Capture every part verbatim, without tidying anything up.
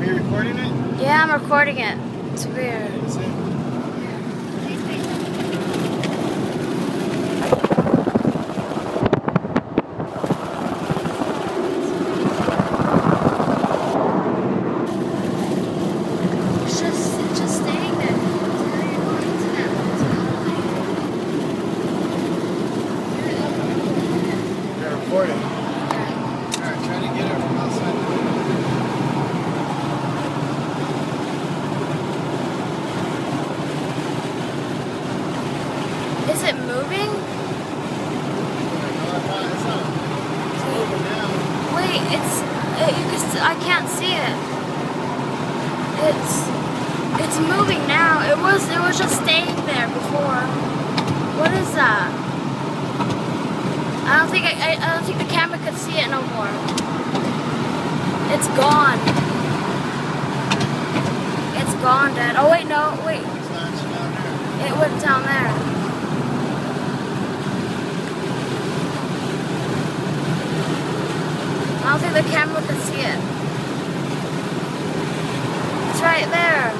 you recording it? Yeah, I'm recording it. It's weird. Is it? It's just, it's just staying there. You're recording. Alright, try to get it from outside the window. Is it moving? No, it's not. It's not. It's moving now. Wait, it's, it, you can, st- I can't see it. It's, it's moving now. It was, it was just staying there before. What is that? I don't think, I, I, I don't think the camera could see it no more. It's gone. It's gone, Dad. Oh wait, no, wait. It's not. It's down there. It went down there. I don't think the camera can see it. It's right there.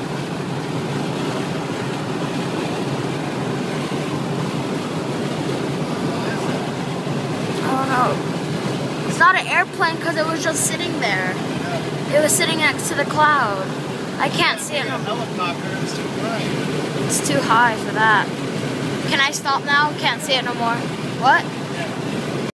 I don't know. It's not an airplane because it was just sitting there. It was sitting next to the cloud. I can't see it no more. Helicopter. It's too bright. It's too high for that. Can I stop now? Can't see it no more.